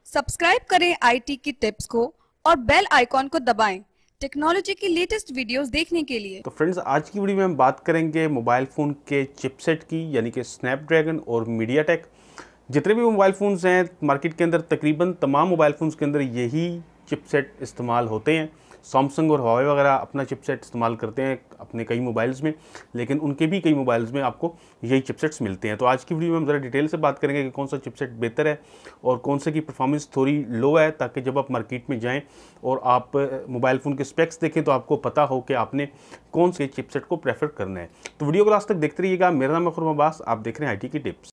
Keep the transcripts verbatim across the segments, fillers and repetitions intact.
Subscribe करें IT की tips को और बेल आइकॉन को दबाएं टेक्नोलॉजी की लेटेस्ट वीडियोस देखने के लिए। तो फ्रेंड्स, आज की वीडियो में हम बात करेंगे मोबाइल फ़ोन के चिपसेट की, यानी कि स्नैपड्रैगन और मीडियाटेक। जितने भी मोबाइल फ़ोन्स हैं मार्केट के अंदर, तकरीबन तमाम मोबाइल फ़ोन्स के अंदर यही चिपसेट इस्तेमाल होते हैं। सैमसंग और हुआवे वगैरह अपना चिपसेट इस्तेमाल करते हैं अपने कई मोबाइल्स में, लेकिन उनके भी कई मोबाइल्स में आपको यही चिपसेट्स मिलते हैं। तो आज की वीडियो में हम ज़रा डिटेल से बात करेंगे कि कौन सा चिपसेट बेहतर है और कौन से की परफॉर्मेंस थोड़ी लो है, ताकि जब आप मार्केट में जाएं और आप मोबाइल फ़ोन के स्पेक्स देखें तो आपको पता हो कि आपने कौन से चिपसेट को प्रेफर करना है। तो वीडियो को लास्ट तक देखते रहिएगा। मेरा नाम है खुर्रम अब्बास, आप देख रहे हैं आई टी की टिप्स।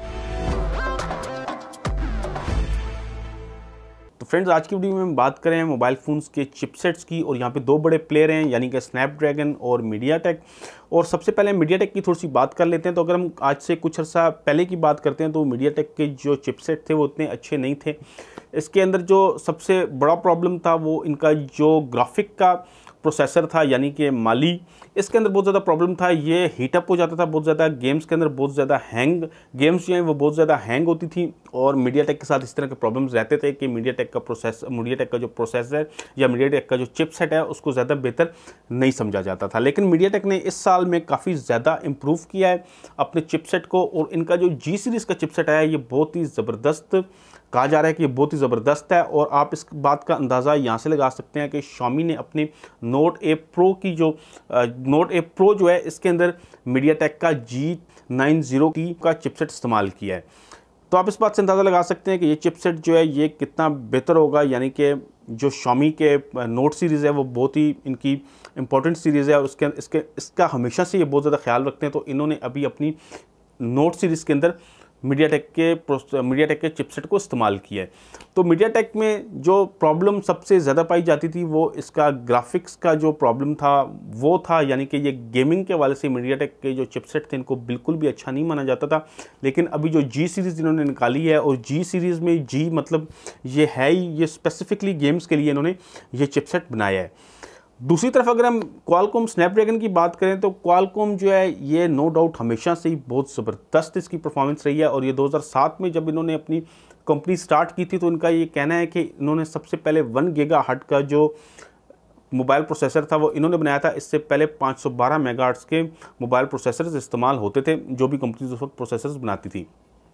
तो फ्रेंड्स, आज की वीडियो में हम बात करें मोबाइल फ़ोन्स के चिपसेट्स की, और यहाँ पे दो बड़े प्लेयर हैं, यानी कि स्नैपड्रैगन और मीडियाटेक। और सबसे पहले मीडियाटेक की थोड़ी सी बात कर लेते हैं। तो अगर हम आज से कुछ अर्सा पहले की बात करते हैं तो मीडियाटेक के जो चिपसेट थे वो उतने अच्छे नहीं थे। इसके अंदर जो सबसे बड़ा प्रॉब्लम था वो इनका जो ग्राफिक का प्रोसेसर था, यानी कि माली, इसके अंदर बहुत ज़्यादा प्रॉब्लम था। ये हीटअप हो जाता था बहुत ज़्यादा, गेम्स के अंदर बहुत ज़्यादा हैंग गेम्स जो हैं वो बहुत ज़्यादा हैंग होती थी। और मीडियाटेक के साथ इस तरह के प्रॉब्लम्स रहते थे कि मीडियाटेक का प्रोसेस मीडियाटेक का जो प्रोसेसर या मीडियाटेक का जो चिपसेट है उसको ज़्यादा बेहतर नहीं समझा जाता था। लेकिन मीडियाटेक ने इस साल में काफ़ी ज़्यादा इम्प्रूव किया है अपने चिपसेट को, और इनका जो जी सीरीज़ का चिपसेट है ये बहुत ही ज़बरदस्त कहा जा रहा है कि ये बहुत ही ज़बरदस्त है। और आप इस बात का अंदाज़ा यहाँ से लगा सकते हैं कि Xiaomi ने अपने नोट ए प्रो की जो नोट ए प्रो जो है इसके अंदर मीडियाटेक का जी नाइंटी टी का चिपसेट इस्तेमाल किया है। तो आप इस बात से अंदाज़ा लगा सकते हैं कि ये चिपसेट जो है ये कितना बेहतर होगा। यानी कि जो Xiaomi के नोट सीरीज़ है वो बहुत ही इनकी इंपॉर्टेंट सीरीज़ है, और उसके इसके इसका हमेशा से ये बहुत ज़्यादा ख्याल रखते हैं। तो इन्होंने अभी अपनी नोट सीरीज़ के अंदर मीडियाटेक के मीडियाटेक के चिपसेट को इस्तेमाल किया है। तो मीडियाटेक में जो प्रॉब्लम सबसे ज़्यादा पाई जाती थी वो इसका ग्राफिक्स का जो प्रॉब्लम था वो था, यानी कि ये गेमिंग के वाले से मीडियाटेक के जो चिपसेट थे इनको बिल्कुल भी अच्छा नहीं माना जाता था। लेकिन अभी जो जी सीरीज़ इन्होंने निकाली है, और जी सीरीज़ में जी मतलब ये है ही, ये स्पेसिफिकली गेम्स के लिए इन्होंने ये चिपसेट बनाया है। दूसरी तरफ अगर हम क्वालकॉम स्नैपड्रैगन की बात करें तो क्वालकॉम जो है ये नो डाउट हमेशा से ही बहुत ज़बरदस्त इसकी परफॉर्मेंस रही है। और ये दो हज़ार सात में जब इन्होंने अपनी कंपनी स्टार्ट की थी तो इनका ये कहना है कि इन्होंने सबसे पहले वन गीगाहर्ट्ज़ का जो मोबाइल प्रोसेसर था वो इन्होंने बनाया था। इससे पहले पाँच सौ बारह मेगाहर्ट्ज़ के मोबाइल प्रोसेसर्स इस्तेमाल होते थे, जो भी कंपनी उस वक्त प्रोसेसर्स बनाती थी।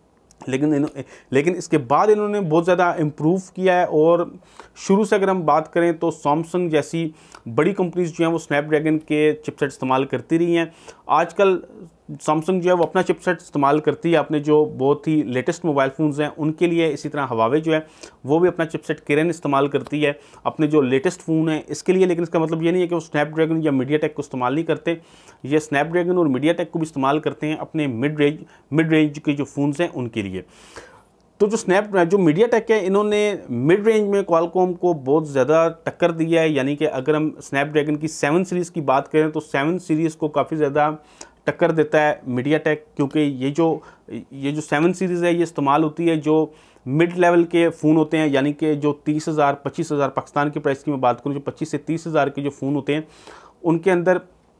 लेकिन लेकिन इसके बाद इन्होंने बहुत ज़्यादा इम्प्रूव किया है। और शुरू से अगर हम बात करें तो सैमसंग जैसी बड़ी कंपनीज जो हैं वो स्नैपड्रैगन के चिपसेट इस्तेमाल करती रही हैं। आजकल सैमसंग जो है वो अपना चिपसेट इस्तेमाल करती है अपने जो बहुत ही लेटेस्ट मोबाइल फ़ोन्स हैं उनके लिए। इसी तरह हुआवे जो है वो भी अपना चिपसेट किरण इस्तेमाल करती है अपने जो लेटेस्ट फ़ोन है इसके लिए। लेकिन इसका मतलब ये नहीं है कि वो स्नैपड्रैगन या मीडियाटेक को इस्तेमाल नहीं करते। ये स्नैपड्रैगन और मीडियाटेक को भी इस्तेमाल करते हैं अपने मिड रेंज मिड रेंज के जो फ़ोन्स हैं उनके लिए। तो जो स्नैप जो मीडियाटेक है इन्होंने मिड रेंज में क्वालकॉम को बहुत ज़्यादा टक्कर दी है। यानी कि अगर हम स्नैपड्रैगन की सेवन सीरीज़ की बात करें तो सेवन सीरीज़ को काफ़ी ज़्यादा टक्कर देता है मीडियाटेक, क्योंकि ये जो ये जो सेवन सीरीज़ है ये इस्तेमाल होती है जो मिड लेवल के फ़ोन होते हैं, यानी कि जो तीस हज़ार पच्चीस हज़ार पाकिस्तान की प्राइस की मैं बात करूँ, जो पच्चीस से तीस हज़ार के जो फ़ोन होते हैं उनके अंदर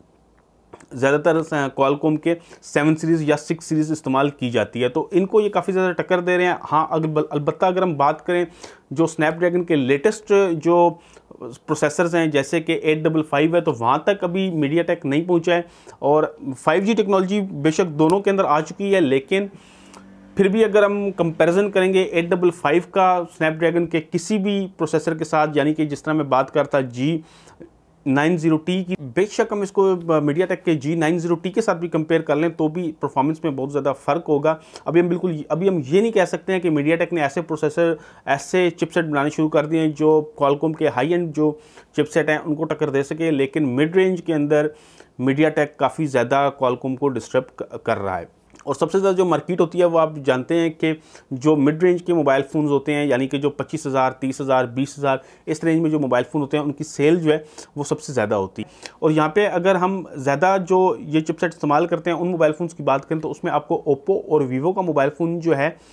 ज़्यादातर क्वालकॉम के सेवन सीरीज़ या सिक्स सीरीज़ इस्तेमाल की जाती है। तो इनको ये काफ़ी ज़्यादा टक्कर दे रहे हैं। हाँ, अगर अलबत्ता अगर हम बात करें जो स्नैपड्रैगन के लेटेस्ट जो प्रोसेसर्स हैं जैसे कि एट डबल फाइव है, तो वहाँ तक अभी मीडियाटेक नहीं पहुँचा है। और फाइव जी टेक्नोलॉजी बेशक दोनों के अंदर आ चुकी है, लेकिन फिर भी अगर हम कंपैरिजन करेंगे एट डबल फाइव का स्नैपड्रैगन के किसी भी प्रोसेसर के साथ, यानी कि जिस तरह मैं बात करता जी नाइंटी टी की, बेशक हम इसको मीडियाटेक के जी नाइंटी टी के साथ भी कंपेयर कर लें तो भी परफॉर्मेंस में बहुत ज़्यादा फ़र्क होगा। अभी हम बिल्कुल अभी हम ये नहीं कह सकते हैं कि मीडियाटेक ने ऐसे प्रोसेसर ऐसे चिपसेट बनाने शुरू कर दिए हैं जो क्वालकॉम के हाई एंड जो चिपसेट हैं उनको टक्कर दे सके। लेकिन मिड रेंज के अंदर मीडियाटेक काफ़ी ज़्यादा क्वालकॉम को डिस्टर्ब कर रहा है। और सबसे ज़्यादा जो मार्केट होती है वो आप जानते हैं कि जो मिड रेंज के मोबाइल फ़ोन्स होते हैं, यानी कि जो पच्चीस हज़ार तीस हज़ार बीस हज़ार इस रेंज में जो मोबाइल फ़ोन होते हैं उनकी सेल जो है वो सबसे ज़्यादा होती है। और यहाँ पे अगर हम ज़्यादा जो ये चिपसेट इस्तेमाल करते हैं उन मोबाइल फ़ोन्स की बात करें तो उसमें आपको ओप्पो और वीवो का मोबाइल फ़ोन जो है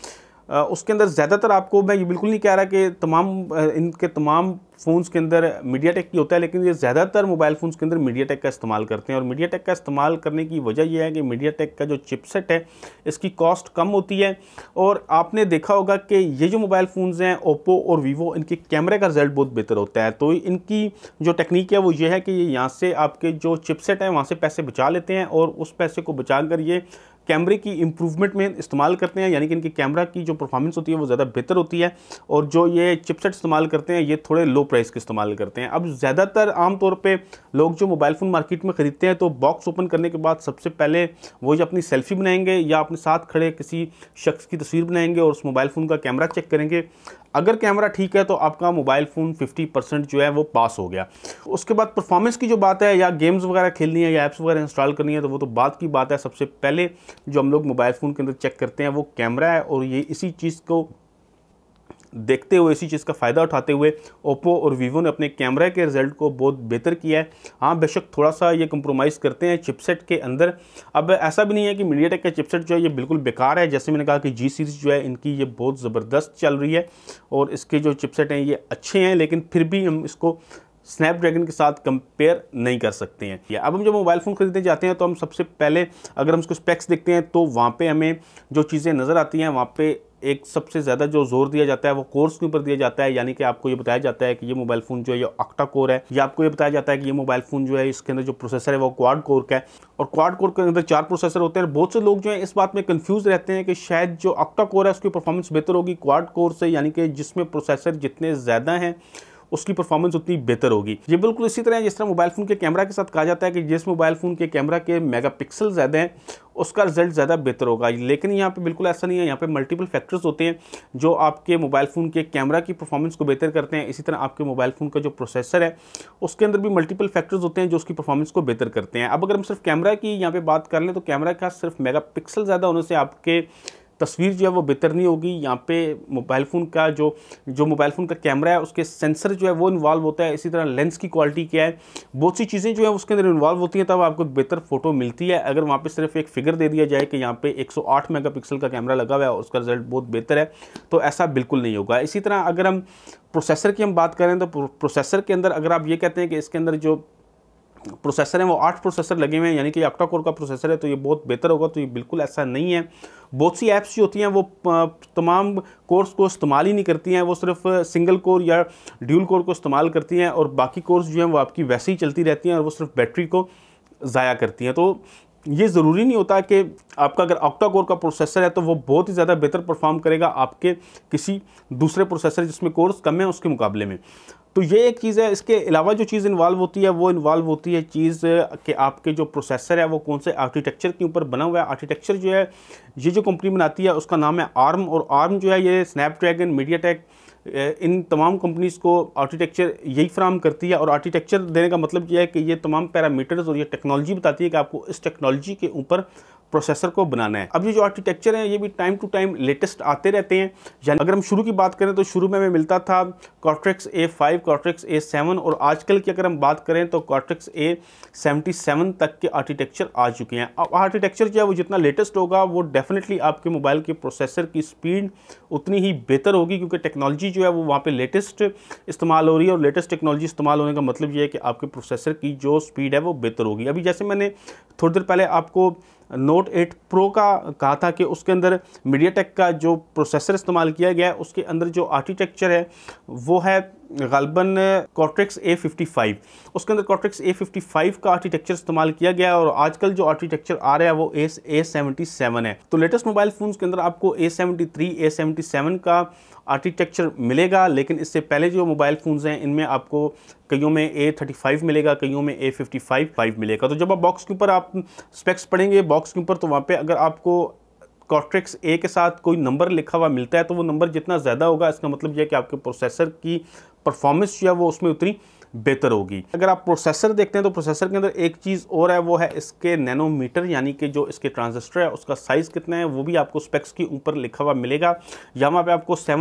उसके अंदर ज़्यादातर आपको, मैं ये बिल्कुल नहीं कह रहा कि तमाम इनके तमाम फ़ोन्स के अंदर मीडियाटेक की होता है, लेकिन ये ज़्यादातर मोबाइल फ़ोन्स के अंदर मीडियाटेक का इस्तेमाल करते हैं। और मीडियाटेक का इस्तेमाल करने की वजह यह है कि मीडियाटेक का जो चिपसेट है इसकी कॉस्ट कम होती है। और आपने देखा होगा कि ये जो मोबाइल फ़ोन्स हैं ओप्पो और वीवो, इनके कैमरे का रिजल्ट बहुत बेहतर होता है। तो इनकी जो टेक्निक है वो ये है कि ये यहाँ से आपके जो चिपसेट है वहाँ से पैसे बचा लेते हैं और उस पैसे को बचा कर ये कैमरे की इंप्रूवमेंट में इस्तेमाल करते हैं, यानी कि इनकी कैमरा की जो परफॉर्मेंस होती है वो ज़्यादा बेहतर होती है। और जो ये चिपसेट इस्तेमाल करते हैं ये थोड़े लो प्राइस के इस्तेमाल करते हैं। अब ज़्यादातर आमतौर पे लोग जो मोबाइल फ़ोन मार्केट में ख़रीदते हैं तो बॉक्स ओपन करने के बाद सबसे पहले वो या अपनी सेल्फी बनाएंगे या अपने साथ खड़े किसी शख्स की तस्वीर बनाएंगे और उस मोबाइल फ़ोन का कैमरा चेक करेंगे। अगर कैमरा ठीक है तो आपका मोबाइल फ़ोन फिफ्टी परसेंट जो है वो पास हो गया। उसके बाद परफॉर्मेंस की जो बात है, या गेम्स वगैरह खेलनी है या ऐप्स वगैरह इंस्टॉल करनी है, तो वो तो बात की बात है। सबसे पहले जो हम लोग मोबाइल फ़ोन के अंदर चेक करते हैं वो कैमरा है। और ये इसी चीज़ को देखते हुए, इसी चीज़ का फ़ायदा उठाते हुए ओप्पो और वीवो ने अपने कैमरा के रिज़ल्ट को बहुत बेहतर किया है। हाँ, बेशक थोड़ा सा ये कंप्रोमाइज़ करते हैं चिपसेट के अंदर। अब ऐसा भी नहीं है कि मीडियाटेक का चिपसेट जो है ये बिल्कुल बेकार है। जैसे मैंने कहा कि जी सीरीज़ जो है इनकी ये बहुत ज़बरदस्त चल रही है और इसके जो चिपसेट हैं ये अच्छे हैं, लेकिन फिर भी हम इसको स्नैपड्रैगन के साथ कंपेयर नहीं कर सकते हैं। अब हम जब मोबाइल फ़ोन खरीदने जाते हैं तो हम सबसे पहले अगर हम उसको स्पेक्स देखते हैं तो वहाँ पे हमें जो चीज़ें नज़र आती हैं, वहाँ पे एक सबसे ज़्यादा जो जोर दिया जाता है वो कोर्स के ऊपर दिया जाता है। यानी कि आपको ये बताया जाता है कि ये मोबाइल फ़ोन जो है ये ऑक्टा कोर है, या आपको ये बताया जाता है कि ये मोबाइल फ़ोन जो है इसके अंदर जो प्रोसेसर है वो क्वाड कोर का है। और क्वाड कोर के अंदर चार प्रोसेसर होते हैं। बहुत से लोग जो है इस बात में कंफ्यूज रहते हैं कि शायद जो ऑक्टा कोर है उसकी परफॉर्मेंस बेहतर होगी क्वाड कोर से, यानी कि जिसमें प्रोसेसर जितने ज़्यादा हैं उसकी परफॉर्मेंस उतनी बेहतर होगी। ये बिल्कुल इसी तरह है जिस तरह मोबाइल फ़ोन के कैमरा के साथ कहा जाता है कि जिस मोबाइल फ़ोन के कैमरा के मेगापिक्सल ज़्यादा हैं उसका रिजल्ट ज़्यादा बेहतर होगा। लेकिन यहाँ पे बिल्कुल ऐसा नहीं है। यहाँ पे मल्टीपल फैक्टर्स होते हैं जो आपके मोबाइल फ़ोन के कैमरा की परफॉर्मेंस को बेहतर करते हैं। इसी तरह आपके मोबाइल फ़ोन का जो प्रोसेसर है उसके अंदर भी मल्टीपल फैक्टर्स होते हैं जो उसकी परफॉर्मेंस को बेहतर करते हैं। अब अगर हम सिर्फ कैमरा की यहाँ पे बात कर लें तो कैमरा का सिर्फ मेगापिक्सल ज़्यादा होने से आपके तस्वीर जो है वो बेहतर नहीं होगी। यहाँ पे मोबाइल फ़ोन का जो जो मोबाइल फ़ोन का कैमरा है उसके सेंसर जो है वो इन्वॉल्व होता है। इसी तरह लेंस की क्वालिटी क्या है, बहुत सी चीज़ें जो है उसके अंदर इन्वॉल्व होती हैं, तब आपको बेहतर फ़ोटो मिलती है। अगर वहाँ पे सिर्फ एक फिगर दे दिया जाए कि यहाँ पे एक सौ आठ मेगापिक्सल का कैमरा लगा हुआ है और उसका रिजल्ट बहुत बेहतर है, तो ऐसा बिल्कुल नहीं होगा। इसी तरह अगर हम प्रोसेसर की हम बात करें तो प्रोसेसर के अंदर अगर आप ये कहते हैं कि इसके अंदर जो प्रोसेसर है वो आठ प्रोसेसर लगे हुए हैं, यानी कि ऑक्टा कोर का प्रोसेसर है, तो ये बहुत बेहतर होगा, तो ये बिल्कुल ऐसा नहीं है। बहुत सी ऐप्स जो होती हैं वो तमाम कोर्स को इस्तेमाल ही नहीं करती हैं, वो सिर्फ सिंगल कोर या ड्यूल कोर को इस्तेमाल करती हैं और बाकी कोर्स जो हैं वो आपकी वैसे ही चलती रहती हैं और वो सिर्फ बैटरी को ज़ाया करती हैं। तो ये ज़रूरी नहीं होता कि आपका अगर ऑक्टा कोर का प्रोसेसर है तो वो बहुत ही ज़्यादा बेहतर परफॉर्म करेगा आपके किसी दूसरे प्रोसेसर जिसमें कोर्स कम है उसके मुकाबले में। तो ये एक चीज़ है। इसके अलावा जो चीज़ इन्वॉल्व होती है वो इन्वॉल्व होती है चीज़ कि आपके जो प्रोसेसर है वो कौन से आर्किटेक्चर के ऊपर बना हुआ है। आर्किटेक्चर जो है ये जो कंपनी बनाती है उसका नाम है आर्म, और आर्म जो है ये स्नैपड्रैगन, मीडियाटेक, इन तमाम कंपनीज़ को आर्किटेक्चर यही फ्राहम करती है। और आर्किटेक्चर देने का मतलब ये है कि ये तमाम पैरामीटर्स और ये टेक्नोलॉजी बताती है कि आपको इस टेक्नोलॉजी के ऊपर प्रोसेसर को बनाना है। अब ये जो आर्किटेक्चर है ये भी टाइम टू टाइम लेटेस्ट आते रहते हैं। यानी अगर हम शुरू की बात करें तो शुरू में हमें मिलता था Cortex A five, Cortex A seven, और आजकल की अगर हम बात करें तो कॉर्टेक्स ए सेवेंटी सेवन तक के आर्किटेक्चर आ चुके हैं। अब आर्किटेक्चर जो है वो जितना लेटेस्ट होगा वो डेफिनेटली आपके मोबाइल के प्रोसेसर की स्पीड उतनी ही बेहतर होगी, क्योंकि टेक्नोलॉजी जो है वो वहाँ पे लेटेस्ट इस्तेमाल हो रही है। और लेटेस्ट टेक्नोलॉजी इस्तेमाल होने का मतलब ये है कि आपके प्रोसेसर की जो स्पीड है वो बेहतर होगी। अभी जैसे मैंने थोड़ी देर पहले आपको नोट एट प्रो का कहा था कि उसके अंदर मीडियाटेक का जो प्रोसेसर इस्तेमाल किया गया है उसके अंदर जो आर्किटेक्चर है वो है गालबन कॉर्टेक्स ए फिफ्टी फाइव। उसके अंदर कॉर्टेक्स ए फिफ्टी फाइव का आर्किटेक्चर इस्तेमाल किया गया है और आजकल जो आर्किटेक्चर आ रहा है वो ए ए सेवेंटी सेवन है। तो लेटेस्ट मोबाइल फ़ोन्स के अंदर आपको A seventy three, A seventy seven का आर्किटेक्चर मिलेगा, लेकिन इससे पहले जो मोबाइल फ़ोन्स हैं इनमें आपको कईयों में ए थर्टी फाइव मिलेगा, कईयों में ए फिफ्टी फाइव मिलेगा। तो जब आप बॉक्स के ऊपर आप स्पेक्स पढ़ेंगे बॉक्स के ऊपर, तो वहाँ पे अगर आपको कॉर्टेक्स ए के साथ कोई नंबर लिखा हुआ मिलता है तो वो नंबर जितना ज़्यादा होगा इसका मतलब यह है कि आपके प्रोसेसर की परफॉर्मेंस जो है वो उसमें उतनी बेहतर होगी। अगर आप प्रोसेसर देखते हैं तो प्रोसेसर के अंदर एक चीज़ और है, वो है इसके नैनोमीटर, यानी कि जो इसके ट्रांजिस्टर है उसका साइज़ कितना है वो भी आपको स्पेक्स के ऊपर लिखा हुआ मिलेगा। या वहाँ पे आपको सेवन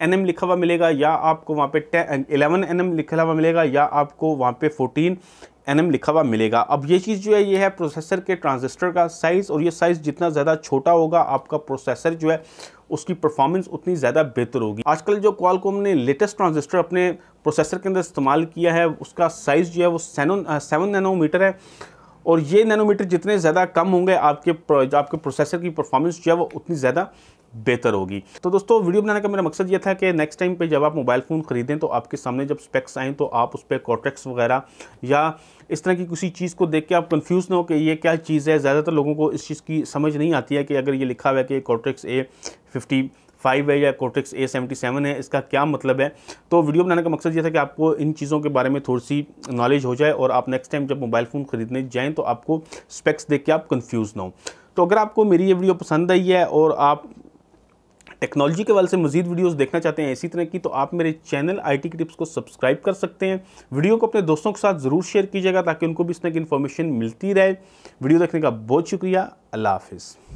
एन एम लिखा हुआ मिलेगा, या आपको वहाँ पे इलेवन एन एम लिखा हुआ मिलेगा, या आपको वहाँ पे फोर्टीन एन एम लिखा हुआ मिलेगा। अब ये चीज़ जो है ये है प्रोसेसर के ट्रांजिस्टर का साइज़, और ये साइज़ जितना ज़्यादा छोटा होगा आपका प्रोसेसर जो है उसकी परफॉर्मेंस उतनी ज़्यादा बेहतर होगी। आजकल जो क्वालकॉम ने लेटेस्ट ट्रांजिस्टर अपने प्रोसेसर के अंदर इस्तेमाल किया है उसका साइज़ जो है वो सेवन सेवन नैनोमीटर है, और ये नैनोमीटर जितने ज़्यादा कम होंगे आपके आपके प्रोसेसर की परफॉर्मेंस जो है वो उतनी ज़्यादा बेहतर होगी। तो दोस्तों वीडियो बनाने का मेरा मकसद ये था कि नेक्स्ट टाइम पे जब आप मोबाइल फ़ोन ख़रीदें तो आपके सामने जब स्पेक्स आएँ तो आप उस पर कॉर्टेक्स वगैरह या इस तरह की किसी चीज़ को देख के आप कंफ्यूज ना हो कि ये क्या चीज़ है। ज़्यादातर लोगों को इस चीज़ की समझ नहीं आती है कि अगर ये लिखा हुआ है कि कॉर्टेक्स ए फिफ्टी फाइव है या कॉर्टेक्स ए सेवेंटी सेवन है, इसका क्या मतलब है। तो वीडियो बनाने का मकसद ये था कि आपको इन चीज़ों के बारे में थोड़ी सी नॉलेज हो जाए और आप नेक्स्ट टाइम जब मोबाइल फ़ोन ख़रीदने जाएँ तो आपको स्पेक्स देख के आप कन्फ्यूज़ ना हो। तो अगर आपको मेरी ये वीडियो पसंद आई है और आप टेक्नोलॉजी के वाले से मजीद वीडियोस देखना चाहते हैं इसी तरह की, तो आप मेरे चैनल आईटी की टिप्स को सब्सक्राइब कर सकते हैं। वीडियो को अपने दोस्तों के साथ ज़रूर शेयर कीजिएगा ताकि उनको भी इस तरह की इन्फॉर्मेशन मिलती रहे। वीडियो देखने का बहुत शुक्रिया। अल्लाह हाफिज़।